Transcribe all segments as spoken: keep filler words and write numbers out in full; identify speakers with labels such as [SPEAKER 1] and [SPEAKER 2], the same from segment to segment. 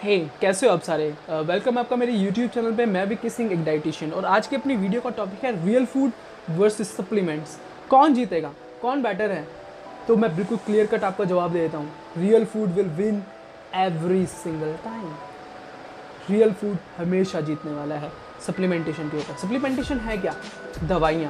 [SPEAKER 1] हे hey, कैसे हो आप सारे। वेलकम uh, आपका मेरे यूट्यूब चैनल पे। मैं भी किसिंग एक डाइटिशियन और आज की अपनी वीडियो का टॉपिक है रियल फूड वर्सेस सप्लीमेंट्स। कौन जीतेगा, कौन बेटर है? तो मैं बिल्कुल क्लियर कट आपका जवाब दे देता हूँ, real food will win every single time. Real food हमेशा जीतने वाला है सप्लीमेंटेशन के ऊपर। सप्लीमेंटेशन है क्या? दवाइयाँ।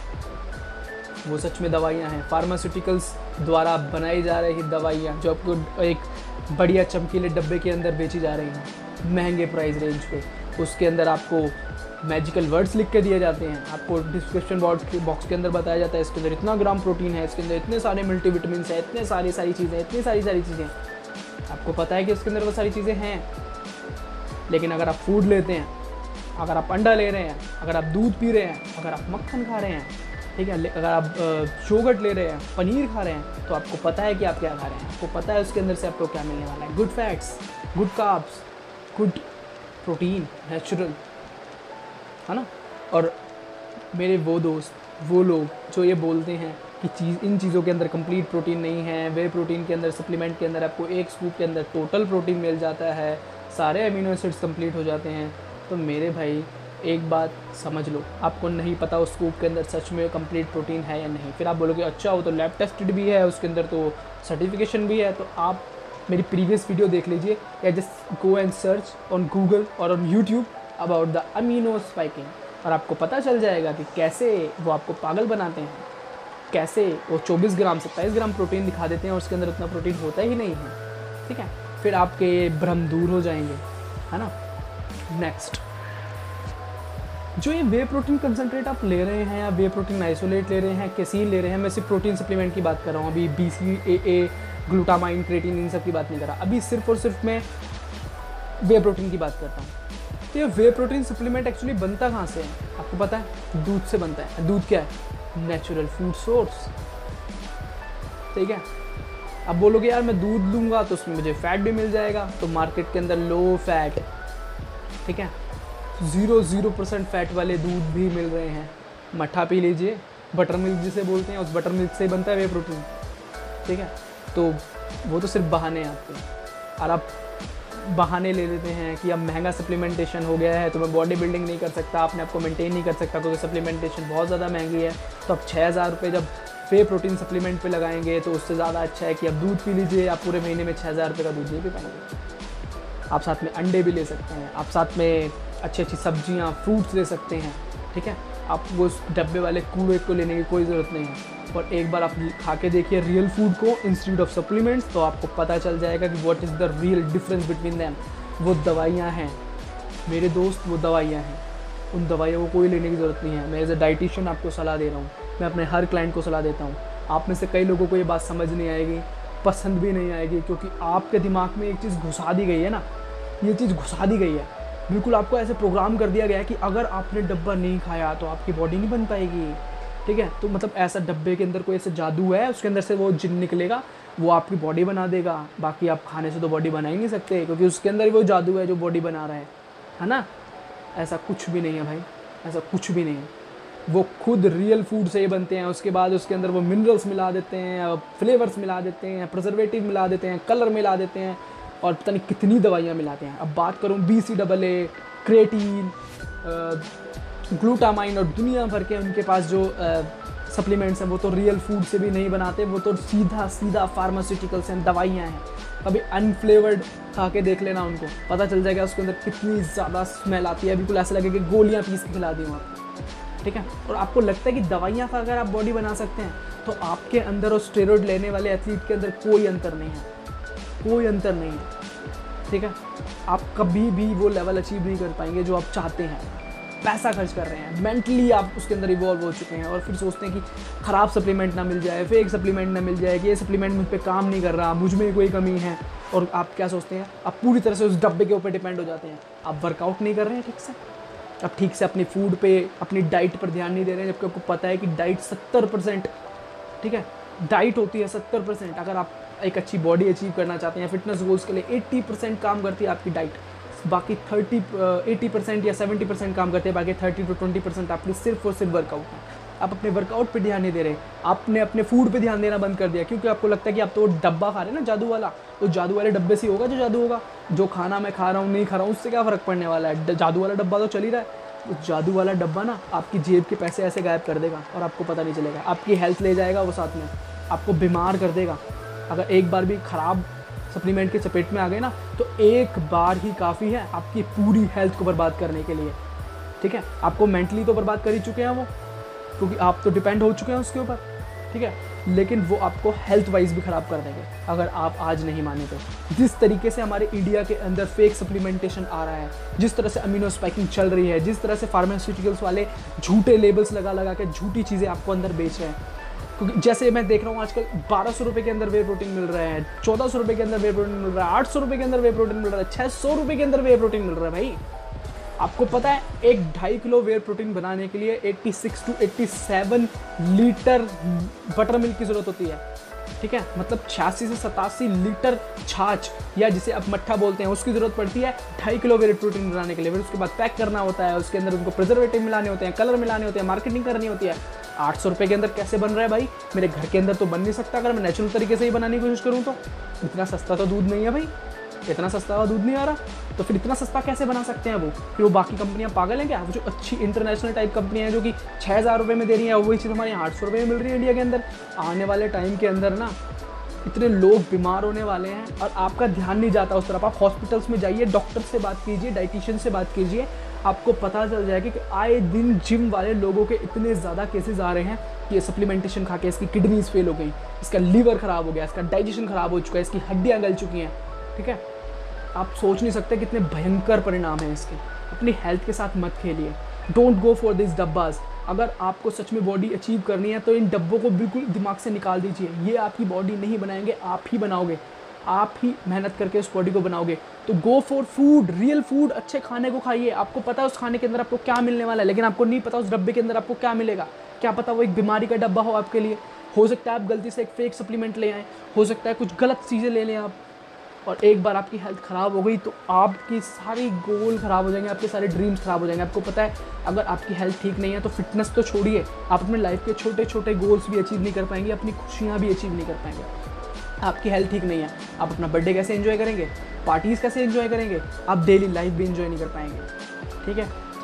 [SPEAKER 1] वो सच में दवाइयाँ हैं, फार्मास्यूटिकल्स द्वारा बनाई जा रही दवाइयाँ जो आपको एक बढ़िया चमकीले डब्बे के अंदर बेची जा रही हैं महंगे प्राइस रेंज पे। उसके अंदर आपको मैजिकल वर्ड्स लिख के दिए जाते हैं, आपको डिस्क्रिप्शन बॉक्स के अंदर बताया जाता है इसके अंदर इतना ग्राम प्रोटीन है, इसके अंदर इतने सारे मल्टीविटामिन है, इतने सारी सारी चीज़ें, इतनी सारी सारी चीज़ें। आपको पता है कि उसके अंदर वो सारी चीज़ें हैं, लेकिन अगर आप फूड लेते हैं, अगर आप अंडा ले रहे हैं, अगर आप दूध पी रहे हैं, अगर आप मक्खन खा रहे हैं, ठीक है, अगर आप योगर्ट ले रहे हैं, पनीर खा रहे हैं, तो आपको पता है कि आप क्या खा रहे हैं। आपको पता है उसके अंदर से आपको क्या मिलने वाला है। Good fats, good carbs, good protein, natural, है ना। और मेरे वो दोस्त, वो लोग जो ये बोलते हैं कि चीज़ इन चीज़ों के अंदर कंप्लीट प्रोटीन नहीं है, वे प्रोटीन के अंदर सप्लीमेंट के अंदर आपको एक स्कूप के अंदर टोटल प्रोटीन मिल जाता है, सारे अमीनो एसिड्स कंप्लीट हो जाते हैं, तो मेरे भाई एक बात समझ लो, आपको नहीं पता उस स्कूप के अंदर सच में कंप्लीट प्रोटीन है या नहीं। फिर आप बोलोगे अच्छा वो तो लैब टेस्टेड भी है, उसके अंदर तो सर्टिफिकेशन भी है। तो आप मेरी प्रीवियस वीडियो देख लीजिए या just go and search on Google और on YouTube about the amino spiking, और आपको पता चल जाएगा कि कैसे वो आपको पागल बनाते हैं, कैसे वो चौबीस ग्राम सत्ताईस ग्राम प्रोटीन दिखा देते हैं और उसके अंदर उतना प्रोटीन होता ही नहीं है। ठीक है, फिर आपके भ्रम दूर हो जाएंगे, है ना। नेक्स्ट, जो ये वे प्रोटीन कंसनट्रेट आप ले रहे हैं या वे प्रोटीन आइसोलेट ले रहे हैं, कैसीन ले रहे हैं, मैं सिर्फ प्रोटीन सप्लीमेंट की बात कर रहा हूँ, अभी B C A A glutamine creatine इन सब की बात नहीं कर रहा, अभी सिर्फ और सिर्फ मैं वे प्रोटीन की बात करता हूँ। तो ये वे प्रोटीन सप्लीमेंट एक्चुअली बनता कहाँ से है? आपको पता है, दूध से बनता है। दूध क्या है? Natural food source. ठीक है, अब बोलोगे यार मैं दूध लूँगा तो उसमें मुझे फैट भी मिल जाएगा, तो मार्केट के अंदर लो फैट, ठीक है, ज़ीरो ज़ीरो परसेंट फैट वाले दूध भी मिल रहे हैं। मट्ठा पी लीजिए, बटर मिल्क जिसे बोलते हैं, उस बटर मिल्क से बनता है वे प्रोटीन। ठीक है, तो वो तो सिर्फ बहाने आपके, और आप बहाने ले लेते हैं कि अब महंगा सप्लीमेंटेशन हो गया है तो मैं बॉडी बिल्डिंग नहीं कर सकता, अपने आप को मेंटेन नहीं कर सकता क्योंकि सप्लीमेंटेशन बहुत ज़्यादा महंगी है। तो अब छः हज़ार रुपये जब वे प्रोटीन सप्लीमेंट पे लगाएंगे तो उससे ज़्यादा अच्छा है कि अब दूध पी लीजिए, आप पूरे महीने में छः हज़ार रुपये का दूध नहीं पी पाएंगे। आप साथ में अंडे भी ले सकते हैं, आप साथ में अच्छी अच्छी सब्जियां, फ्रूट्स ले सकते हैं। ठीक है, आप वो उस डब्बे वाले कूड़े को लेने की कोई ज़रूरत नहीं है। और एक बार आप खा के देखिए रियल फूड को इंस्टेड ऑफ सप्लीमेंट्स, तो आपको पता चल जाएगा कि what is the real difference between them. वो दवाइयाँ हैं मेरे दोस्त, वो दवाइयाँ हैं, उन दवाइयों को कोई लेने की ज़रूरत नहीं है। मैं एज ए डाइटिशियन आपको सलाह दे रहा हूँ, मैं अपने हर क्लाइंट को सलाह देता हूँ। आप में से कई लोगों को ये बात समझ नहीं आएगी, पसंद भी नहीं आएगी, क्योंकि आपके दिमाग में एक चीज़ घुसा दी गई है ना, ये चीज़ घुसा दी गई है, बिल्कुल आपको ऐसे प्रोग्राम कर दिया गया है कि अगर आपने डब्बा नहीं खाया तो आपकी बॉडी नहीं बन पाएगी। ठीक है, तो मतलब ऐसा डब्बे के अंदर कोई ऐसा जादू है, उसके अंदर से वो जिन निकलेगा, वो आपकी बॉडी बना देगा। बाकी आप खाने से तो बॉडी बना ही नहीं सकते, क्योंकि उसके अंदर वो जादू है जो बॉडी बना रहा है, है ना। ऐसा कुछ भी नहीं है भाई, ऐसा कुछ भी नहीं है। वो खुद रियल फूड से ही बनते हैं, उसके बाद उसके अंदर वो मिनरल्स मिला देते हैं, फ्लेवर्स मिला देते हैं, प्रिजर्वेटिव मिला देते हैं, कलर मिला देते हैं, और पता नहीं कितनी दवाइयाँ मिलाते हैं। अब बात करूँ B C double A, creatine, glutamine और दुनिया भर के उनके पास जो सप्लीमेंट्स हैं, वो तो रियल फूड से भी नहीं बनाते, वो तो सीधा सीधा फार्मास्यूटिकल्स हैं, दवाइयाँ हैं। कभी अनफ्लेवर्ड खा के देख लेना, उनको पता चल जाएगा उसके अंदर कितनी ज़्यादा स्मेल आती है, बिल्कुल ऐसा लगेगा कि गोलियाँ पीस के खिला दी हूँ आप। ठीक है, और आपको लगता है कि दवाइयाँ खाकर आप बॉडी बना सकते हैं, तो आपके अंदर और स्टेरॉइड लेने वाले एथलीट के अंदर कोई अंतर नहीं है, कोई अंतर नहीं है। ठीक है, आप कभी भी वो लेवल अचीव नहीं कर पाएंगे जो आप चाहते हैं। पैसा खर्च कर रहे हैं, मेंटली आप उसके अंदर इवॉल्व हो चुके हैं, और फिर सोचते हैं कि ख़राब सप्लीमेंट ना मिल जाए, फेक सप्लीमेंट ना मिल जाए, कि ये सप्लीमेंट मुझ पर काम नहीं कर रहा, मुझ में कोई कमी है। और आप क्या सोचते हैं? आप पूरी तरह से उस डब्बे के ऊपर डिपेंड हो जाते हैं। आप वर्कआउट नहीं कर रहे हैं ठीक से, आप ठीक से अपनी फूड पे, अपनी डाइट पर ध्यान नहीं दे रहे हैं, जबकि आपको पता है कि डाइट सत्तर परसेंट, ठीक है, डाइट होती है सत्तर परसेंट। अगर आप एक अच्छी बॉडी अचीव करना चाहते हैं, फिटनेस गोल्स के लिए अस्सी परसेंट काम करती है आपकी डाइट, बाकी तीस अस्सी परसेंट या सत्तर परसेंट काम करते हैं, बाकी तीस टू बीस परसेंट आपकी सिर्फ और सिर्फ वर्कआउट है। आप अपने वर्कआउट पे ध्यान नहीं दे रहे, आपने अपने फूड पे ध्यान देना बंद कर दिया क्योंकि आपको लगता है कि आप तो डब्बा खा रहे हैं ना जादू वाला, तो जादू वाले डब्बे से होगा जो जादू होगा, जो खाना मैं खा रहा हूँ नहीं खा रहा हूँ उससे क्या फ़र्क पड़ने वाला है, जादू वाला डब्बा तो चल ही रहा है। उस जादू वाला डब्बा ना आपकी जेब के पैसे ऐसे गायब कर देगा और आपको पता नहीं चलेगा, आपकी हेल्थ ले जाएगा वो, साथ में आपको बीमार कर देगा। अगर एक बार भी ख़राब सप्लीमेंट के चपेट में आ गए ना तो एक बार ही काफ़ी है आपकी पूरी हेल्थ को बर्बाद करने के लिए, ठीक है। आपको मेंटली तो बर्बाद कर ही चुके हैं वो, क्योंकि आप तो डिपेंड हो चुके हैं उसके ऊपर, ठीक है, लेकिन वो आपको हेल्थ वाइज भी ख़राब कर देंगे अगर आप आज नहीं माने तो। जिस तरीके से हमारे इंडिया के अंदर फेक सप्लीमेंटेशन आ रहा है, जिस तरह से अमीनो स्पाइकिंग चल रही है, जिस तरह से फार्मास्यूटिकल्स वाले झूठे लेबल्स लगा लगा के झूठी चीज़ें आपको अंदर बेच रहे हैं, क्योंकि जैसे मैं देख रहा हूँ आजकल बारह सौ रुपये के अंदर वे प्रोटीन मिल रहे हैं, चौदह सौ रुपये के अंदर वे प्रोटीन मिल रहा है, आठ सौ रुपये के अंदर वे प्रोटीन मिल रहा है, छः सौ रुपये के अंदर वे प्रोटीन मिल रहा है। भाई आपको पता है एक ढाई किलो वे प्रोटीन बनाने के लिए छियासी टू सत्तासी लीटर बटर मिल्क की ज़रूरत होती है, ठीक है, मतलब छियासी से सतासी लीटर छाछ या जिसे आप मट्ठा बोलते हैं उसकी ज़रूरत पड़ती है ढाई किलो वे प्रोटीन बनाने के लिए। फिर उसके बाद पैक करना होता है, उसके अंदर उनको प्रिजर्वेटिव मिलाने होते हैं, कलर मिलाने होते हैं, मार्केटिंग करनी होती है। आठ सौ रुपये के अंदर कैसे बन रहा है भाई? मेरे घर के अंदर तो बन नहीं सकता अगर मैं नेचुरल तरीके से ही बनाने की कोशिश करूँ तो। इतना सस्ता तो दूध नहीं है भाई, इतना सस्ता दूध नहीं आ रहा, तो फिर इतना सस्ता कैसे बना सकते हैं वो? फिर वो बाकी कंपनियां पागल हैं क्या? वो जो अच्छी इंटरनेशनल टाइप कंपनियां हैं जो कि छः हज़ार रुपये में दे रही हैं, वही चीज़ हमारे यहाँ आठ सौ रुपये में मिल रही है इंडिया के अंदर। आने वाले टाइम के अंदर ना इतने लोग बीमार होने वाले हैं और आपका ध्यान नहीं जाता उस तरफ। आप हॉस्पिटल्स में जाइए, डॉक्टर से बात कीजिए, डाइटिशियन से बात कीजिए, आपको पता चल जाएगा कि आए दिन जिम वाले लोगों के इतने ज़्यादा केसेस आ रहे हैं कि ये सप्लीमेंटेशन खा के इसकी किडनीज फेल हो गई, इसका लीवर ख़राब हो गया, इसका डाइजेशन ख़राब हो चुका है, इसकी हड्डियाँ गल चुकी हैं, ठीक है। आप सोच नहीं सकते कितने भयंकर परिणाम हैं इसके। अपनी हेल्थ के साथ मत खेलिए, डोंट गो फॉर दिस डब्बाज। अगर आपको सच में बॉडी अचीव करनी है तो इन डब्बों को बिल्कुल दिमाग से निकाल दीजिए। ये आपकी बॉडी नहीं बनाएंगे, आप ही बनाओगे, आप ही मेहनत करके उस बॉडी को बनाओगे। तो go for food, real food, अच्छे खाने को खाइए। आपको पता है उस खाने के अंदर आपको क्या मिलने वाला है, लेकिन आपको नहीं पता उस डब्बे के अंदर आपको क्या मिलेगा। क्या पता वो एक बीमारी का डब्बा हो आपके लिए। हो सकता है आप गलती से एक फेक सप्लीमेंट ले आएँ, हो सकता है कुछ गलत चीज़ें ले लें आप, और एक बार आपकी हेल्थ ख़राब हो गई तो आपकी सारी गोल ख़राब हो जाएंगे, आपके सारे ड्रीम्स ख़राब हो जाएंगे। आपको पता है अगर आपकी हेल्थ ठीक नहीं है तो फिटनेस तो छोड़िए, आप अपने लाइफ के छोटे छोटे गोल्स भी अचीव नहीं कर पाएंगे, अपनी खुशियाँ भी अचीव नहीं कर पाएंगे। आपकी हेल्थ ठीक नहीं है, आप अपना बर्थडे कैसे एंजॉय करेंगे, पार्टीज़ कैसे एंजॉय करेंगे, आप डेली लाइफ भी एंजॉय नहीं कर पाएंगे, ठीक है। तो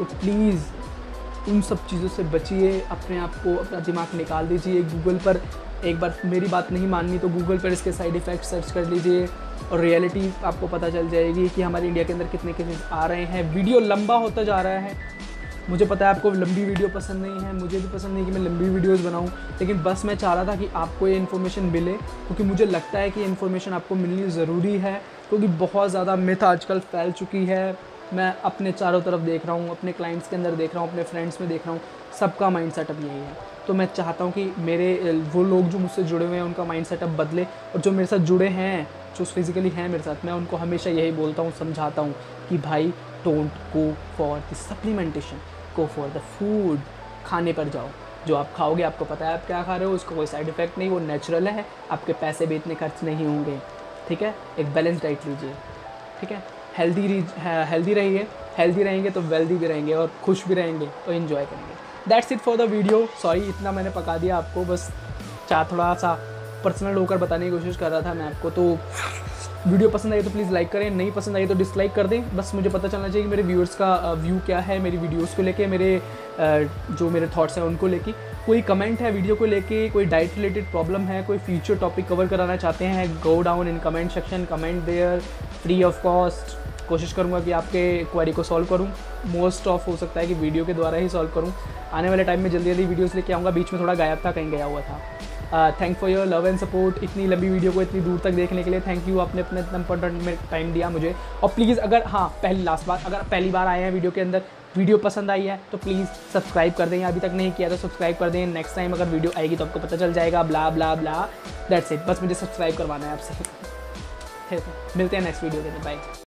[SPEAKER 1] प्लीज़ उन सब चीज़ों से बचिए, अपने आप को, अपना दिमाग निकाल दीजिए। गूगल पर एक बार मेरी बात नहीं माननी तो गूगल पर इसके साइड इफ़ेक्ट सर्च कर लीजिए और रियलिटी आपको पता चल जाएगी कि हमारे इंडिया के अंदर कितने केसेस आ रहे हैं। वीडियो लंबा होता जा रहा है, मुझे पता है आपको लंबी वीडियो पसंद नहीं है, मुझे भी पसंद नहीं कि मैं लंबी वीडियोस बनाऊं, लेकिन बस मैं चाह रहा था कि आपको ये इन्फॉर्मेशन मिले, क्योंकि मुझे लगता है कि ये इन्फॉर्मेशन आपको मिलनी ज़रूरी है, क्योंकि बहुत ज़्यादा मिथ आजकल फैल चुकी है। मैं अपने चारों तरफ देख रहा हूँ, अपने क्लाइंट्स के अंदर देख रहा हूँ, अपने फ्रेंड्स में देख रहा हूँ, सबका माइंड सेटअप यही है। तो मैं चाहता हूँ कि मेरे वो लोग जो मुझसे जुड़े हुए हैं उनका माइंड सेटअप बदले, और जो मेरे साथ जुड़े हैं, जो फिज़िकली हैं मेरे साथ, मैं उनको हमेशा यही बोलता हूँ, समझाता हूँ कि भाई don't go for the supplementation, go for the food. खाने पर जाओ, जो आप खाओगे आपको पता है आप क्या खा रहे हो, उसका कोई साइड इफ़ेक्ट नहीं, वो नेचुरल है, आपके पैसे भी इतने खर्च नहीं होंगे, ठीक है। एक बैलेंस डाइट लीजिए, ठीक है। हेल्दी हेल्दी रहिए, हेल्दी रहेंगे तो वेल्दी भी रहेंगे और खुश भी रहेंगे और इन्जॉय करेंगे। That's it for the video. Sorry इतना मैंने पका दिया आपको, बस चाह थोड़ा सा पर्सनल होकर बताने की कोशिश कर रहा था मैं आपको। तो वीडियो पसंद आई तो प्लीज़ लाइक करें, नहीं पसंद आई तो डिसलाइक कर दें। बस मुझे पता चलना चाहिए कि मेरे व्यूअर्स का व्यू क्या है मेरी वीडियोस को लेके, मेरे जो मेरे थॉट्स हैं उनको लेके। कोई कमेंट है वीडियो को लेके, कोई डाइट रिलेटेड प्रॉब्लम है, कोई फ्यूचर टॉपिक कवर कराना चाहते हैं, go down in comment section, comment there free of cost. कोशिश करूँगा कि आपके क्वेरी को सॉल्व करूँ, मोस्ट ऑफ हो सकता है कि वीडियो के द्वारा ही सॉल्व करूँ। आने वाले टाइम में जल्दी जल्दी वीडियोस लेके आऊँगा, बीच में थोड़ा गायब था, कहीं गया हुआ था। Thank for your love and support. इतनी लंबी वीडियो को इतनी दूर तक देखने के लिए थैंक यू, आपने अपने इतना इंपॉर्टेंट में टाइम दिया मुझे। और प्लीज़ अगर हाँ पहली लास्ट बात, अगर पहली बार आए हैं वीडियो के अंदर, वीडियो पसंद आई है तो प्लीज़ सब्सक्राइब कर दें, अभी तक नहीं किया तो सब्सक्राइब कर दें। नेक्स्ट टाइम अगर वीडियो आएगी तो आपको पता चल जाएगा, ब्ला ब्ला ब्ला, दैट्स इट। बस मुझे सब्सक्राइब करवाना है आपसे। मिलते हैं नेक्स्ट वीडियो के लिए, बाय।